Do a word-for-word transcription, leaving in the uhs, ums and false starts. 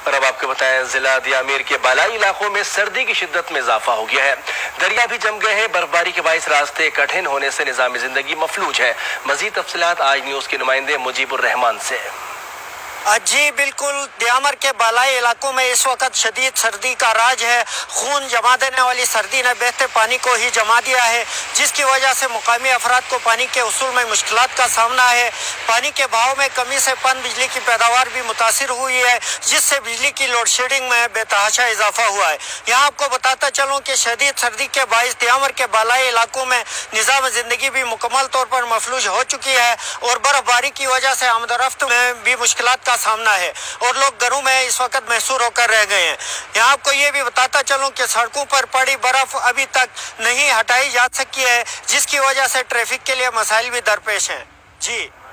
और अब आपको बताएं, जिला दियामीर के बालाई इलाकों में सर्दी की शिद्दत में इजाफा हो गया है। दरिया भी जम गए हैं। बर्फबारी के बाइस रास्ते कठिन होने से निजाम जिंदगी मफलूज है। मजीद तफसीलात आज न्यूज के नुमाइंदे मुजीबुर रहमान से। जी बिल्कुल, दियामर के बालाई इलाकों में इस वक्त शदीद सर्दी का राज है। खून जमा देने वाली सर्दी ने बहते पानी को ही जमा दिया है, जिसकी वजह से मुकामी अफराद को पानी के उसूल में मुश्किलात का सामना है। पानी के बहाव में कमी से पन बिजली की पैदावार भी मुतासिर हुई है, जिससे बिजली की लोड शेडिंग में बेतहाशा इजाफा हुआ है। यहाँ आपको बताता चलूँ कि शदीद सर्दी के बाइस दियामर के बालाई इलाकों में निज़ाम ज़िंदगी भी मुकम्मल तौर पर मफलूज हो चुकी है और बर्फबारी की वजह से आमदरफ्त में भी मुश्किलात का सामना है और लोग घरों में इस वक्त महसूर होकर रह गए हैं। यहाँ आपको ये भी बताता चलूं कि सड़कों पर पड़ी बर्फ अभी तक नहीं हटाई जा सकी है, जिसकी वजह से ट्रैफिक के लिए मसाइल भी दरपेश हैं। जी।